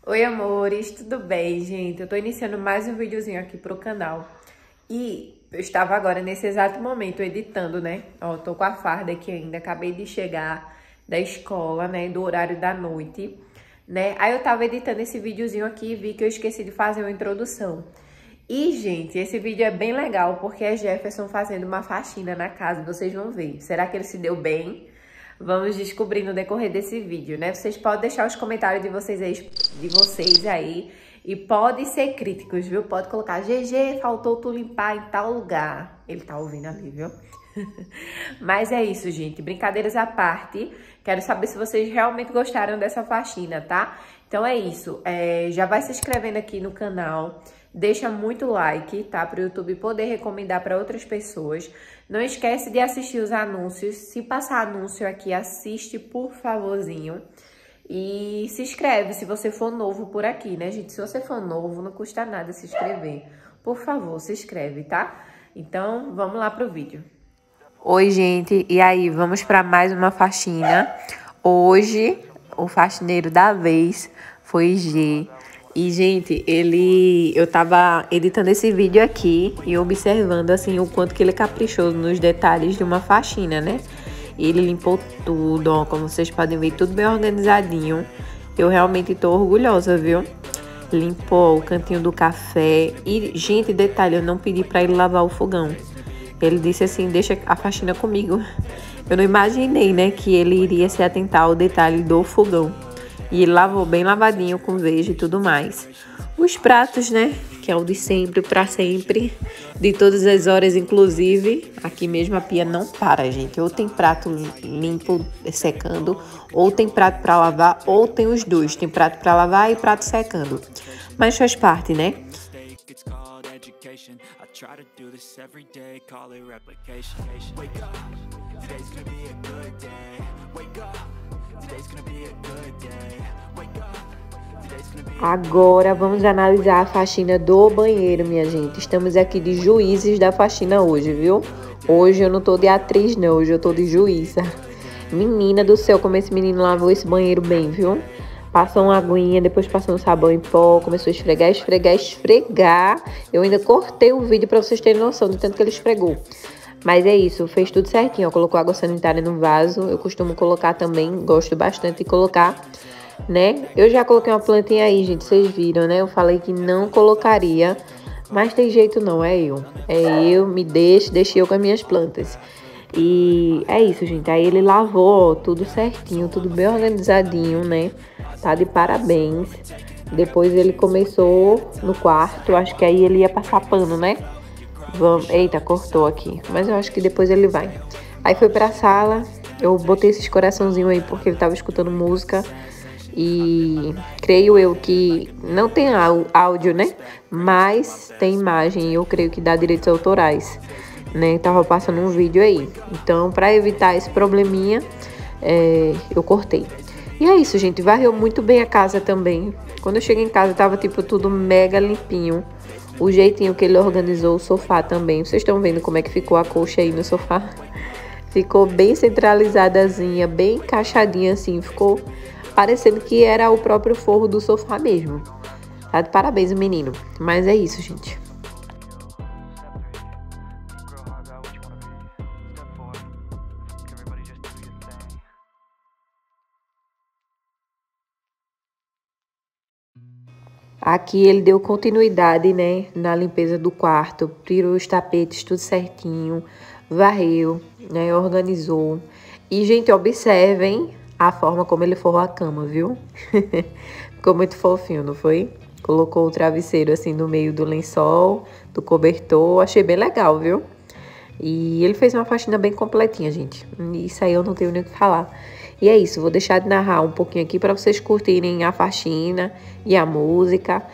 Oi, amores, tudo bem, gente? Eu tô iniciando mais um videozinho aqui pro canal. E eu estava agora, nesse exato momento, editando, né? Ó, tô com a farda aqui ainda, acabei de chegar da escola, né? Do horário da noite, né? Aí eu tava editando esse videozinho aqui e vi que eu esqueci de fazer uma introdução. E, gente, esse vídeo é bem legal, porque é Jefferson fazendo uma faxina na casa, vocês vão ver. Será que ele se deu bem? Vamos descobrir no decorrer desse vídeo, né? Vocês podem deixar os comentários de vocês aí e pode ser críticos, viu? Pode colocar, GG, faltou tu limpar em tal lugar. Ele tá ouvindo ali, viu? Mas é isso, gente. Brincadeiras à parte. Quero saber se vocês realmente gostaram dessa faxina, tá? Então é isso. Já vai se inscrevendo aqui no canal. Deixa muito like, tá? Para o YouTube poder recomendar para outras pessoas. Não esquece de assistir os anúncios. Se passar anúncio aqui, assiste, por favorzinho. E se inscreve se você for novo por aqui, né, gente? Se você for novo, não custa nada se inscrever. Por favor, se inscreve, tá? Então, vamos lá pro vídeo. Oi, gente. E aí, vamos para mais uma faxina. Hoje, o faxineiro da vez foi G. E, gente, eu tava editando esse vídeo aqui e observando, assim, o quanto que ele caprichou nos detalhes de uma faxina, né? Ele limpou tudo, ó, como vocês podem ver, tudo bem organizadinho. Eu realmente tô orgulhosa, viu? Limpou o cantinho do café. E, gente, detalhe, eu não pedi pra ele lavar o fogão. Ele disse assim, deixa a faxina comigo. Eu não imaginei, né, que ele iria se atentar ao detalhe do fogão. E ele lavou bem lavadinho, com veja e tudo mais. Os pratos, né, que é o de sempre, pra sempre, de todas as horas, inclusive. Aqui mesmo a pia não para, gente. Ou tem prato limpo, secando, ou tem prato pra lavar, ou tem os dois. Tem prato pra lavar e prato secando. Mas faz parte, né? Try to do this every day, call it replication. Wake up, today's gonna be a good day. Wake up, today's gonna be a good day. Wake up, today's gonna be Agora vamos analisar a faxina do banheiro, minha gente. Estamos aqui de juízes da faxina hoje, viu? Hoje eu não tô de atriz, não. Hoje eu tô de juíza. Menina do céu, como esse menino lavou esse banheiro bem, viu? Passou uma aguinha, depois passou um sabão em pó, começou a esfregar, esfregar, esfregar. Eu ainda cortei o vídeo pra vocês terem noção do tanto que ele esfregou. Mas é isso, fez tudo certinho, ó. Colocou água sanitária no vaso. Eu costumo colocar também, gosto bastante de colocar, né? Eu já coloquei uma plantinha aí, gente, vocês viram, né? Eu falei que não colocaria, mas tem jeito não, é eu. É eu, deixe eu com as minhas plantas. E é isso, gente. Aí ele lavou, ó, tudo certinho, tudo bem organizadinho, né? Tá de parabéns. Depois ele começou no quarto. Acho que aí ele ia passar pano, né? Eita, cortou aqui. Mas eu acho que depois ele vai. Aí foi pra sala. Eu botei esses coraçãozinhos aí porque ele tava escutando música. E creio eu que não tem áudio, né? Mas tem imagem. Eu creio que dá direitos autorais, né? Tava passando um vídeo aí. Então, pra evitar esse probleminha, eu cortei. E é isso, gente. Varreu muito bem a casa também. Quando eu cheguei em casa, tava, tipo, tudo mega limpinho. O jeitinho que ele organizou o sofá também. Vocês estão vendo como é que ficou a colcha aí no sofá? Ficou bem centralizadazinha, bem encaixadinha assim. Ficou parecendo que era o próprio forro do sofá mesmo. Tá de parabéns, o menino. Mas é isso, gente. Aqui ele deu continuidade, né, na limpeza do quarto, tirou os tapetes tudo certinho, varreu, né, organizou. E, gente, observem a forma como ele forrou a cama, viu? Ficou muito fofinho, não foi? Colocou o travesseiro assim no meio do lençol, do cobertor, achei bem legal, viu? E ele fez uma faxina bem completinha, gente. Isso aí eu não tenho nem o que falar. E é isso, vou deixar de narrar um pouquinho aqui para vocês curtirem a faxina e a música.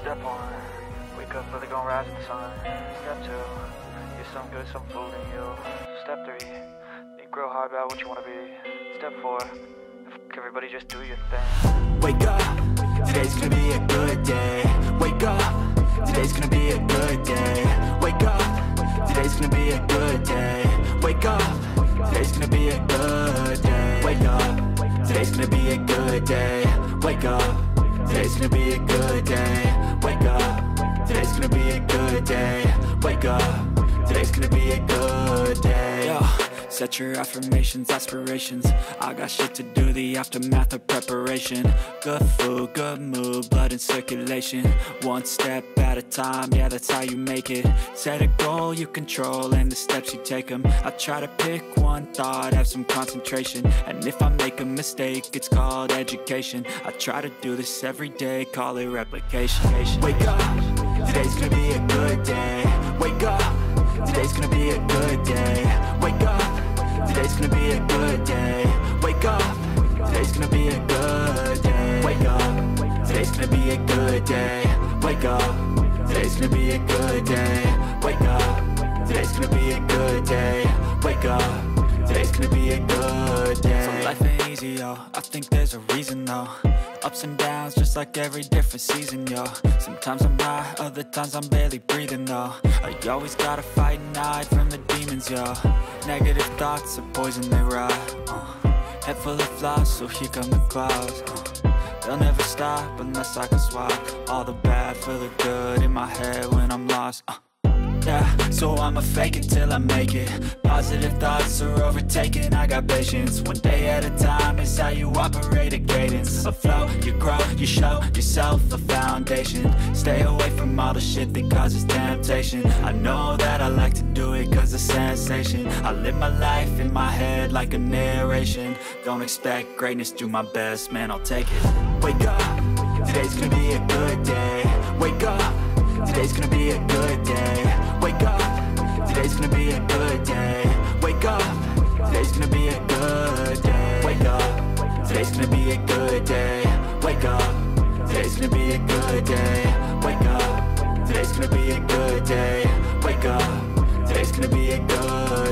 Step 1, wake up early, gonna rise with the sun. Step 2, get some good, some food in you. Step 3, think real hard about what you wanna be. Step 4, everybody just do your thing. Wake up, today's gonna be a good day. Wake up, today's gonna be a good day. Wake up, today's gonna be a good day. Wake up, today's gonna be a good day. Wake up, today's gonna be a good day. Wake up, today's gonna be a good day. Wake up, today's gonna be a good day. Wake up, today's gonna be a good day. Yo, set your affirmations, aspirations. I got shit to do, the aftermath of preparation. Good food, good mood, blood in circulation. One step at a time, yeah, that's how you make it. Set a goal you control and the steps you take them. I try to pick one thought, have some concentration. And if I make a mistake, it's called education. I try to do this every day, call it replication. Wake up, today's gonna be a good day. Wake up, today's gonna be a good day. Wake up, today's gonna be a good day. Wake up, today's gonna be a good day. Wake up, today's gonna be a good day. Wake up, today's gonna be a good day. Wake up, today's gonna be a good day. Wake up, today's gonna be a good day. So life ain't easy, yo, I think there's a reason though. Ups and downs, just like every different season, yo. Sometimes I'm high, other times I'm barely breathing, though. You always gotta fight and hide from the demons, yo. Negative thoughts are poison, they rot. Head full of flies, so here come the clouds. They'll never stop unless I can swap all the bad for the good in my head when I'm lost. Yeah, so I'ma fake it till I make it. Positive thoughts are overtaken, I got patience. One day at a time is how you operate a cadence. A flow, you grow, you show yourself a foundation. Stay away from all the shit that causes temptation. I know that I like to do it cause it's sensation. I live my life in my head like a narration. Don't expect greatness, do my best, man, I'll take it. Wake up, today's gonna be a good day. Wake up, today's gonna be a good day. Wake up, today's gonna be a good day. Wake up, today's gonna be a good day. Wake up, today's gonna be a good day. Wake up, today's gonna be a good day. Wake up, today's gonna be a good day. Wake up, today's gonna be a good